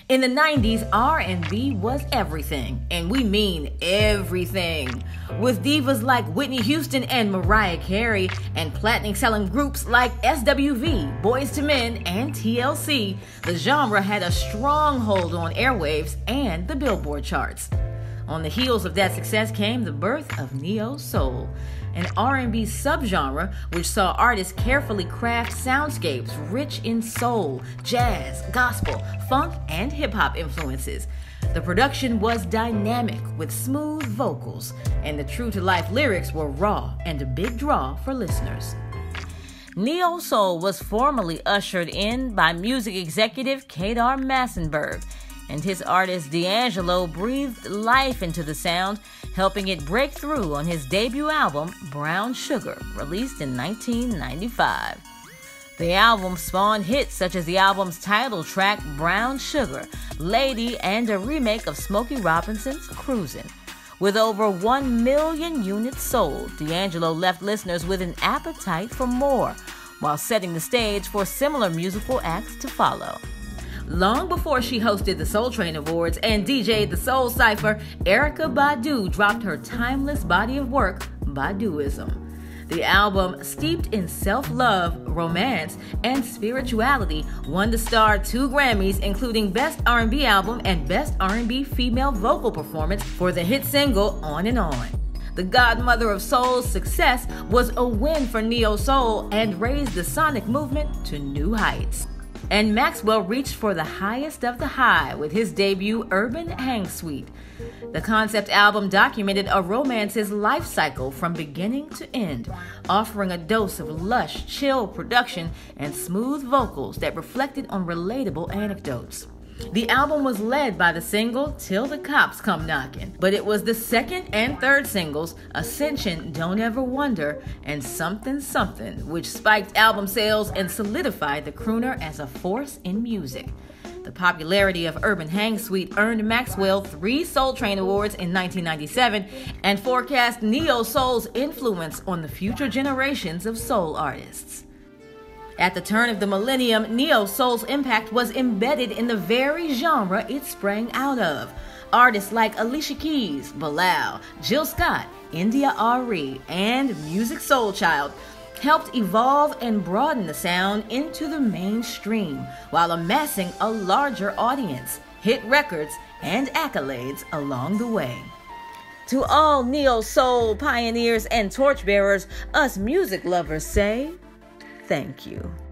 In the 90s, R&B was everything, and we mean everything. With divas like Whitney Houston and Mariah Carey, and platinum-selling groups like SWV, Boyz II Men, and TLC, the genre had a strong hold on airwaves and the Billboard charts. On the heels of that success came the birth of neo-soul, an R&B subgenre which saw artists carefully craft soundscapes rich in soul, jazz, gospel, funk, and hip-hop influences. The production was dynamic with smooth vocals, and the true-to-life lyrics were raw and a big draw for listeners. Neo-soul was formally ushered in by music executive Kedar Massenburg, and his artist D'Angelo breathed life into the sound, helping it break through on his debut album, Brown Sugar, released in 1995. The album spawned hits such as the album's title track, Brown Sugar, Lady, and a remake of Smokey Robinson's Cruisin'. With over 1 million units sold, D'Angelo left listeners with an appetite for more, while setting the stage for similar musical acts to follow. Long before she hosted the Soul Train Awards and DJ'd the Soul Cypher, Erykah Badu dropped her timeless body of work, Baduizm. The album, steeped in self-love, romance, and spirituality, won the star 2 Grammys, including Best R&B Album and Best R&B Female Vocal Performance for the hit single On and On. The godmother of soul's success was a win for neo-soul and raised the sonic movement to new heights. And Maxwell reached for the highest of the high with his debut Urban Hang Suite. The concept album documented a romance's life cycle from beginning to end, offering a dose of lush, chill production and smooth vocals that reflected on relatable anecdotes. The album was led by the single Till the Cops Come Knockin', but it was the second and third singles, Ascension, Don't Ever Wonder, and Something Something, which spiked album sales and solidified the crooner as a force in music. The popularity of Urban Hang Suite earned Maxwell 3 Soul Train Awards in 1997 and forecast neo-soul's influence on the future generations of soul artists. At the turn of the millennium, neo-soul's impact was embedded in the very genre it sprang out of. Artists like Alicia Keys, Bilal, Jill Scott, India Arie, and Musiq Soulchild helped evolve and broaden the sound into the mainstream while amassing a larger audience, hit records, and accolades along the way. To all neo-soul pioneers and torchbearers, us music lovers say, thank you.